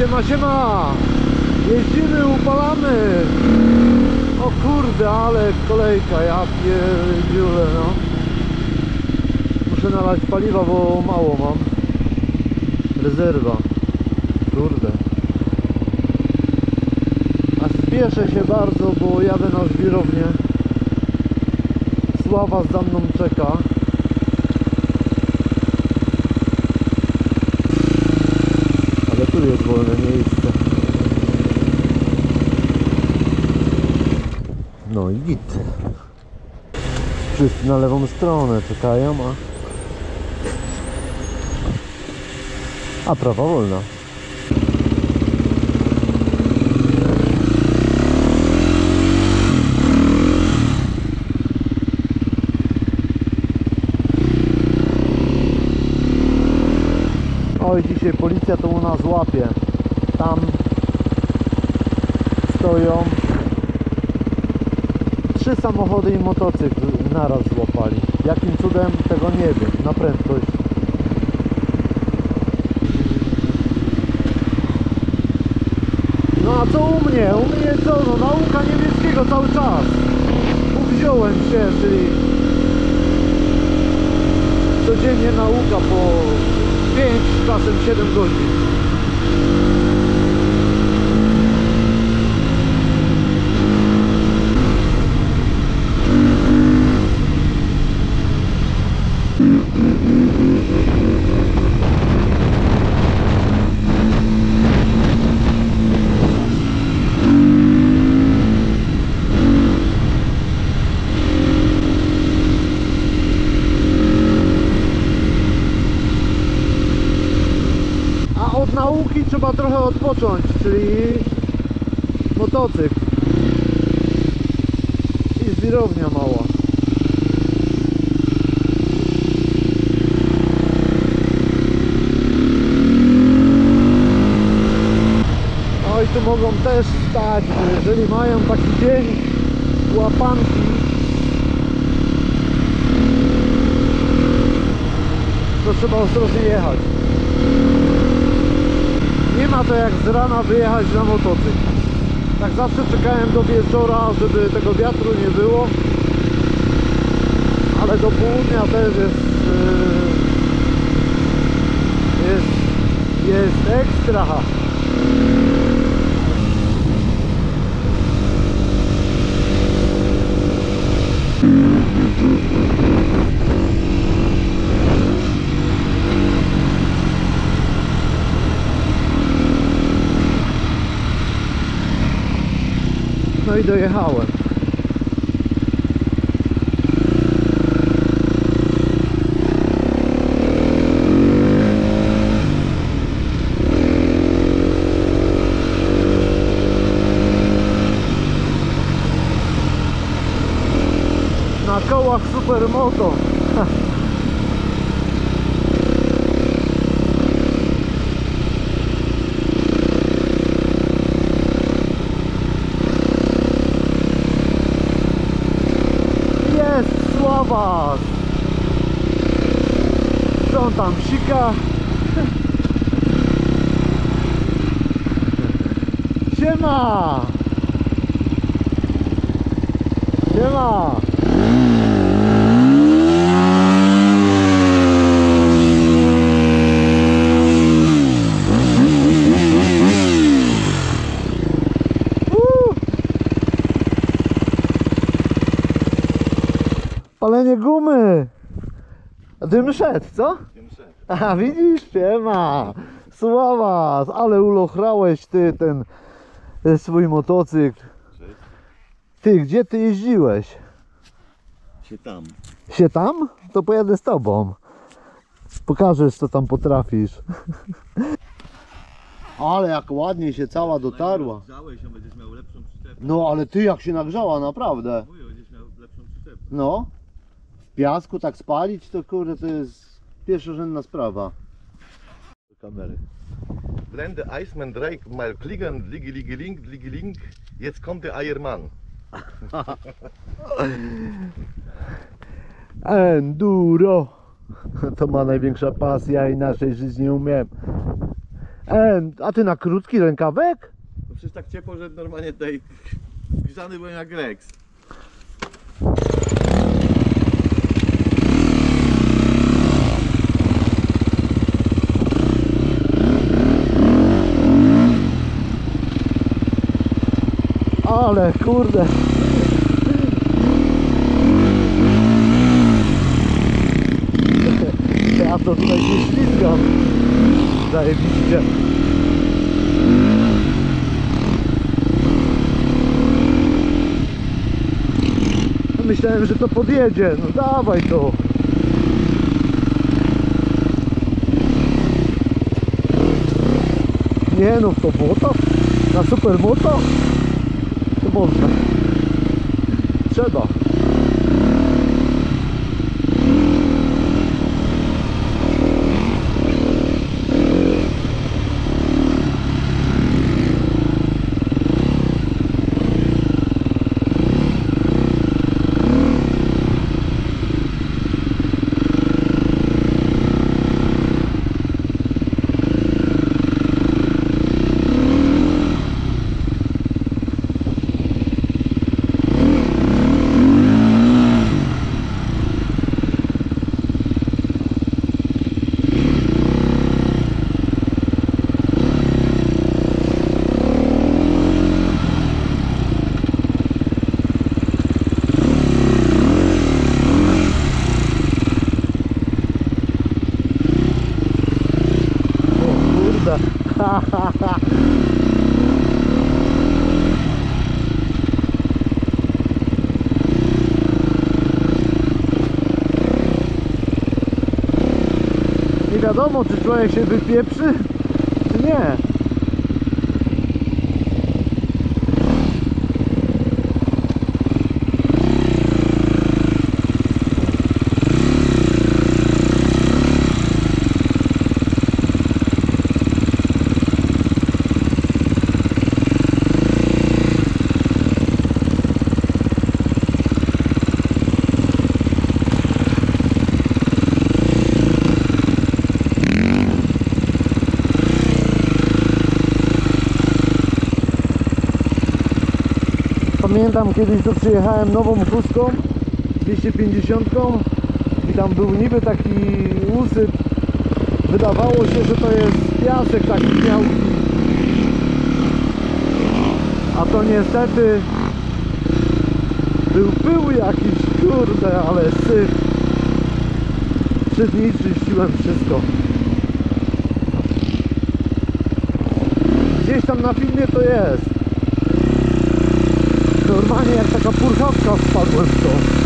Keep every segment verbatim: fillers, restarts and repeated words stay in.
Siema, siema! Jeździmy, upalamy! O kurde, ale kolejka, ja pierdziule, no. Muszę nalać paliwa, bo mało mam. Rezerwa. Kurde. A spieszę się bardzo, bo jadę na żwirownię. Sława za mną czeka. Ale tu jest wolne miejsce. No i git. Wszyscy na lewą stronę czekają, a... A prawa wolna. Oj, dzisiaj policja to u nas łapie. Tam stoją trzy samochody i motocykl naraz złapali. Jakim cudem, tego nie wiem. Na prędkość. No a co u mnie? U mnie co? No nauka niemieckiego cały czas. Uwziąłem się, czyli codziennie nauka po pięć, czasem siedem godzin. Od nauki trzeba trochę odpocząć, czyli motocykl i żwirownia mała. Oj, tu mogą też stać, jeżeli mają taki dzień łapanki, to trzeba ostrożnie jechać. Nie ma to jak z rana wyjechać na motocykl. Tak zawsze czekałem do wieczora, żeby tego wiatru nie było. Ale do południa też jest jest, jest ekstra. No i dojechałem. Na kołach Supermoto. Sława! Co on tam psika? Siema! Siema! Palenie gumy! Dym szedł, co? Dym szedł. A widzisz, siema! Sława! Ale ulochrałeś ty ten swój motocykl. Cześć. Ty, gdzie ty jeździłeś? Się tam. Się tam? To pojadę z tobą. Pokażesz, co tam potrafisz. Ale jak ładnie się cała dotarła. Grzałeś, on będziesz miał lepszą przyczepę. No ale ty jak się nagrzała, naprawdę. Mówię, będziesz miał lepszą przyczepę. No. W piasku tak spalić, to kurde, to jest pierwszorzędna sprawa. Do kamery. Blende Iceman Drake mal klicken, ligi ligi link, ligi link. Jetzt kommt der Eiermann. Enduro. To ma największa pasja i naszej żyć nie umiem. E, a ty na krótki rękawek? No przecież tak ciepło, że normalnie tutaj grzany byłem jak Rex. Ale kurde. Ja to tutaj się ślizgam. Zajebiście. Myślałem, że to podjedzie. No dawaj to. Nie no, to błoto? Na supermoto? To można. Trzeba. Nie wiadomo, czy człowiek się wypieprzy, czy nie. Pamiętam kiedyś, to przyjechałem nową Huską dwieście pięćdziesiąt i tam był niby taki usyp. Wydawało się, że to jest piasek taki miałki, a to niestety był pył jakiś, kurde, ale syf. Trzy dni czyściłem wszystko. Gdzieś tam na filmie to jest. Normalnie jak taka purchawka wpadłem w to.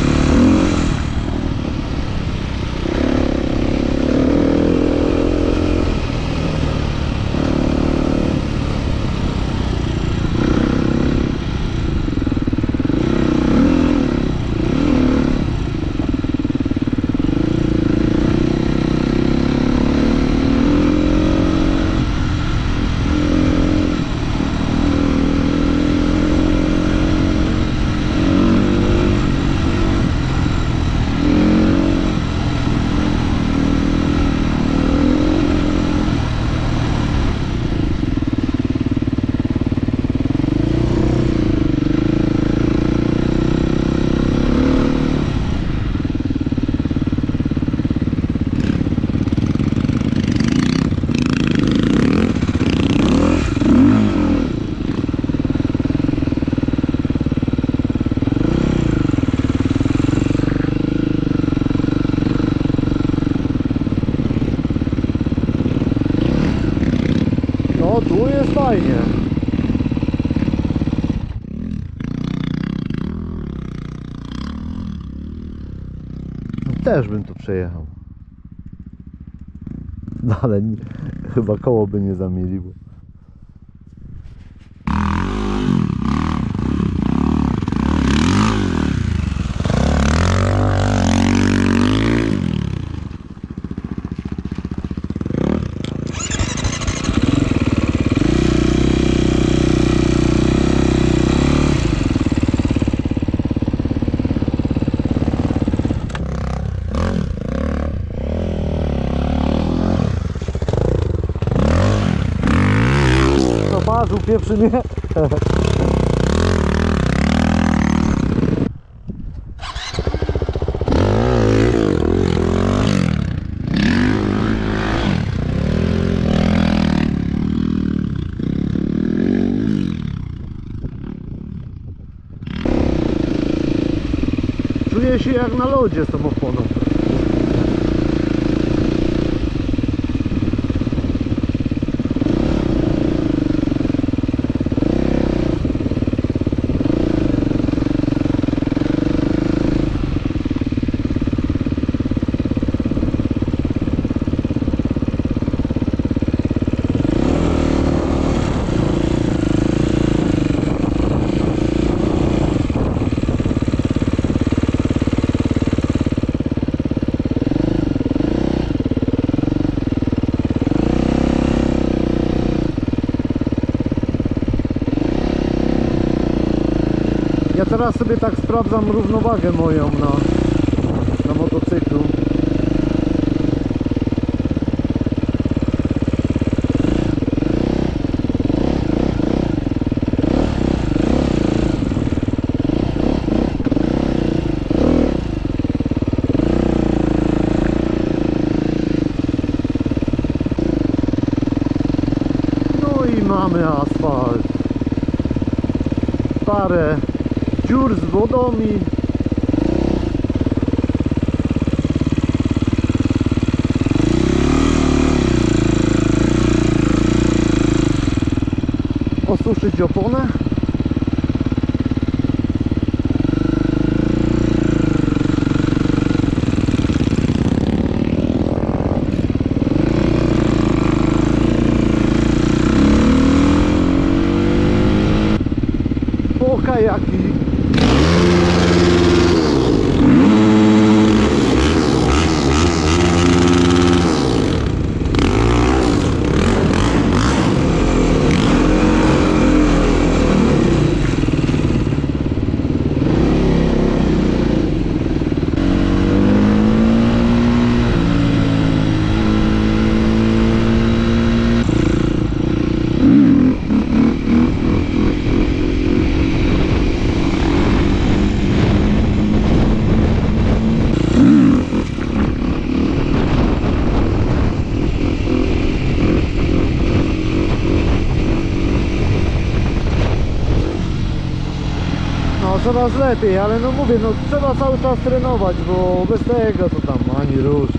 No tu jest fajnie. Też bym tu przejechał. No ale nie, chyba koło by nie zamieliło. tu pieprzy mnie. Czuję się jak na lodzie z tą oponą. Ja teraz sobie tak sprawdzam równowagę moją na, na motocyklu. No i mamy asfalt. Parę dziur z wodą i osuszyć oponę. Po kajaki. No coraz lepiej, ale no mówię, no trzeba cały czas trenować, bo bez tego to tam ani rusz.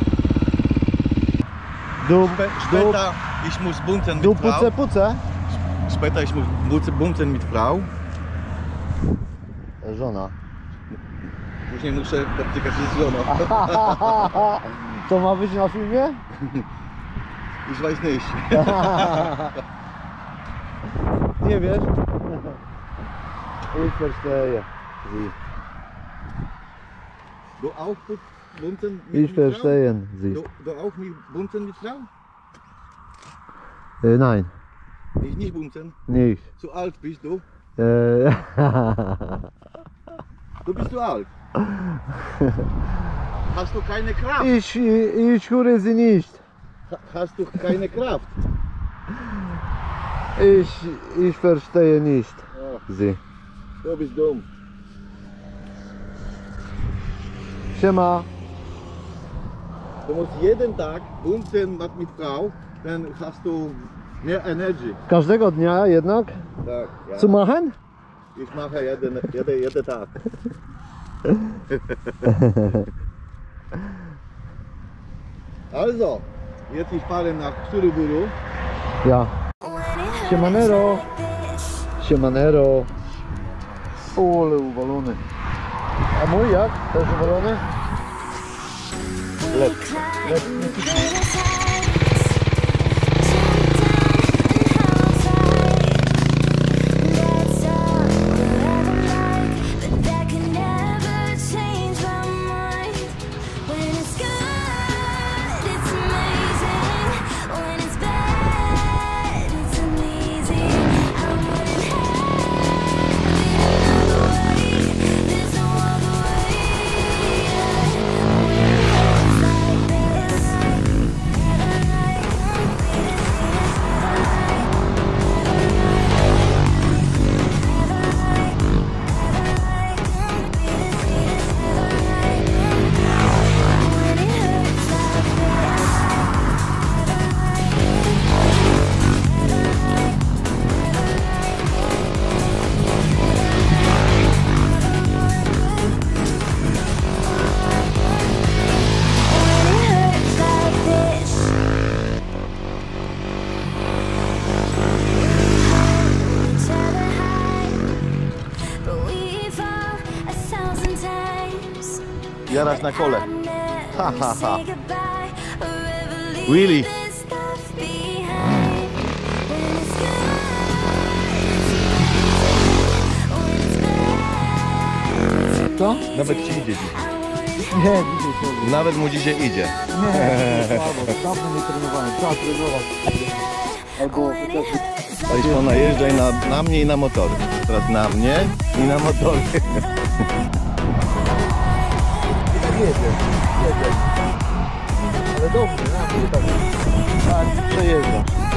Dup, Spe- dup, Später, ich muss bunten mit dup, Frau. puce, puce. Später, ich muss bunten- bunten mit Frau. Żona. Później muszę dotykać się z żoną. To ma być na filmie? Ich weiß nicht. Nie wiesz? Ich verstehe. Sie. Du auch bunten mit, Ich mit Frau? verstehe Sie. Du, du auch mit bunten mit Frau? Äh, nein, Ich nicht bunten. nicht. Zu alt bist du? Äh, Du bist zu alt. Hast du keine Kraft? ich, ich höre Sie nicht. Ha- Hast du keine Kraft? Ich, ich verstehe nicht Ach, Sie. du bist dumm. Siema. Du musst jeden Tag bunten mit, mit Frau, dann hast du mehr Energie. Każdego dnia jednak? Tak, ja. Co machen? Ich mache jeden, jeden, jeden Tag. Also, jetzt ich fahre nach Suruburu. Ja. Siemanero. Siemanero. Ole uwalony. A mój jak? Też uwalony? Lepszy. Jarasz na kole. Ha, ha, ha. Willy. Co? Nawet ci idzie dziś. Nie, dzisiaj słabo. Nawet mu dzisiaj idzie. Nie, słabo. Dawno nie trenowałem. Trzeba trenować. Albo chociaż... Aliszko, najeżdżaj na, na mnie i na motory. Teraz na mnie i na motory. I tak jedzie. Jedzie. Ale dobrze, na mnie tak. Tak, przejeżdża.